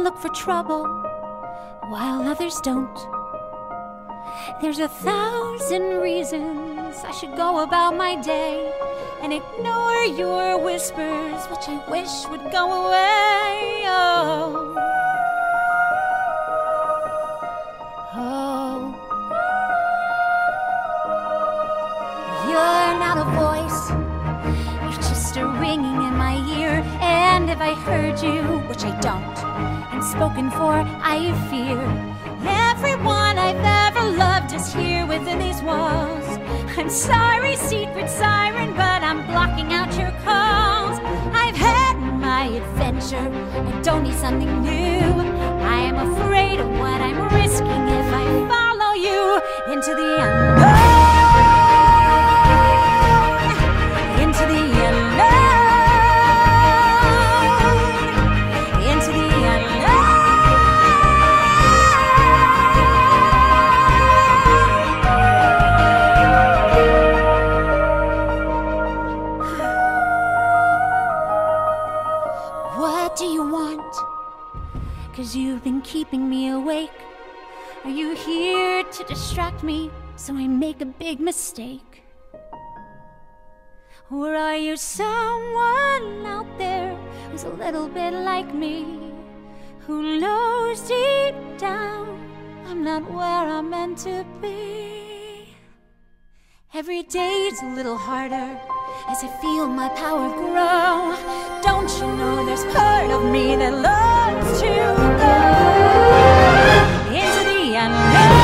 look for trouble while others don't. There's 1,000 reasons I should go about my day and ignore your whispers, which I wish would go away. Oh, oh. You're not a voice, you're just a ringing in my ear. And if I heard you, which I don't, and spoken for, I fear. Everyone I've ever loved is here within these walls. I'm sorry, secret siren, but I'm blocking out your calls. I've had my adventure, I don't need something new. I am afraid of what I'm risking if I follow you into the unknown. Into the unknown. Into the What do you want? 'Cause you've been keeping me awake. Are you here to distract me so I make a big mistake? Or are you someone out there who's a little bit like me, who knows deep down I'm not where I'm meant to be? Every day's a little harder as I feel my power grow. Don't you know there's part of me that loves to go into the unknown?